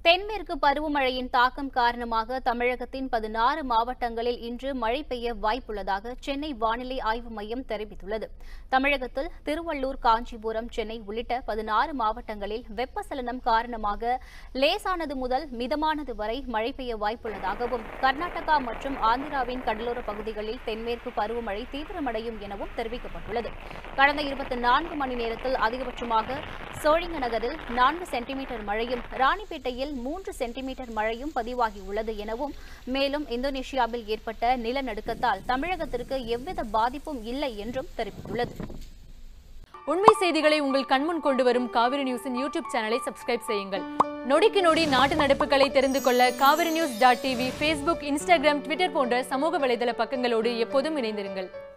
தென்மேற்கு பருவமழையின் தாக்கம் காரணமாக தமிழகத்தின் 16 மாவட்டங்களில் இன்று மழை பெய்ய வாய்ப்புள்ளதாக சென்னை வானிலை ஆய்வு மையம் தெரிவித்துள்ளது. தமிழகத்தில் திருவள்ளூர், காஞ்சிபுரம், சென்னை உள்ளிட்ட 16 மாவட்டங்களில் வெப்பச்சலனம் காரணமாக லேசானது முதல் மிதமானது வரை மழை பெய்ய வாய்ப்புள்ளதாகவும், கர்நாடகா மற்றும் ஆந்திராவின் கடலோர பகுதிகளில் தென்மேற்கு பருவமழை தீவிரமடையும் எனவும் தெரிவிக்கப்பட்டுள்ளது. கடந்த 24 மணி நேரத்தில் அதிகபட்சமாக சோழிங்கநகரில் 4 சென்டிமீட்டர் மழையும், ராணிப்பேட்டையில் 3 சென்டிமீட்டர் மழையும் பதிவாகியுள்ளது எனவும், மேலும் இந்தோனேஷியாவில் ஏற்பட்ட நிலநடுக்கத்தால் தமிழகத்திற்கு எவ்வித பாதிப்பும் இல்லை என்றும் தெரிவித்துள்ளது. உண்மை செய்திகளை உங்கள் கண்முன் கொண்டு வரும் காவிரி நியூஸின் யூடியூப் சேனலை சப்ஸ்கிரைப் செய்யுங்கள். நொடிக்கு நொடி நாட்டு நடப்புகளை தெரிந்து கொள்ள kaverinews.tv, Facebook, Instagram, Twitter போன்ற சமூக வலைதள பக்கங்களோடு எப்போதும் இணைந்திருங்கள்.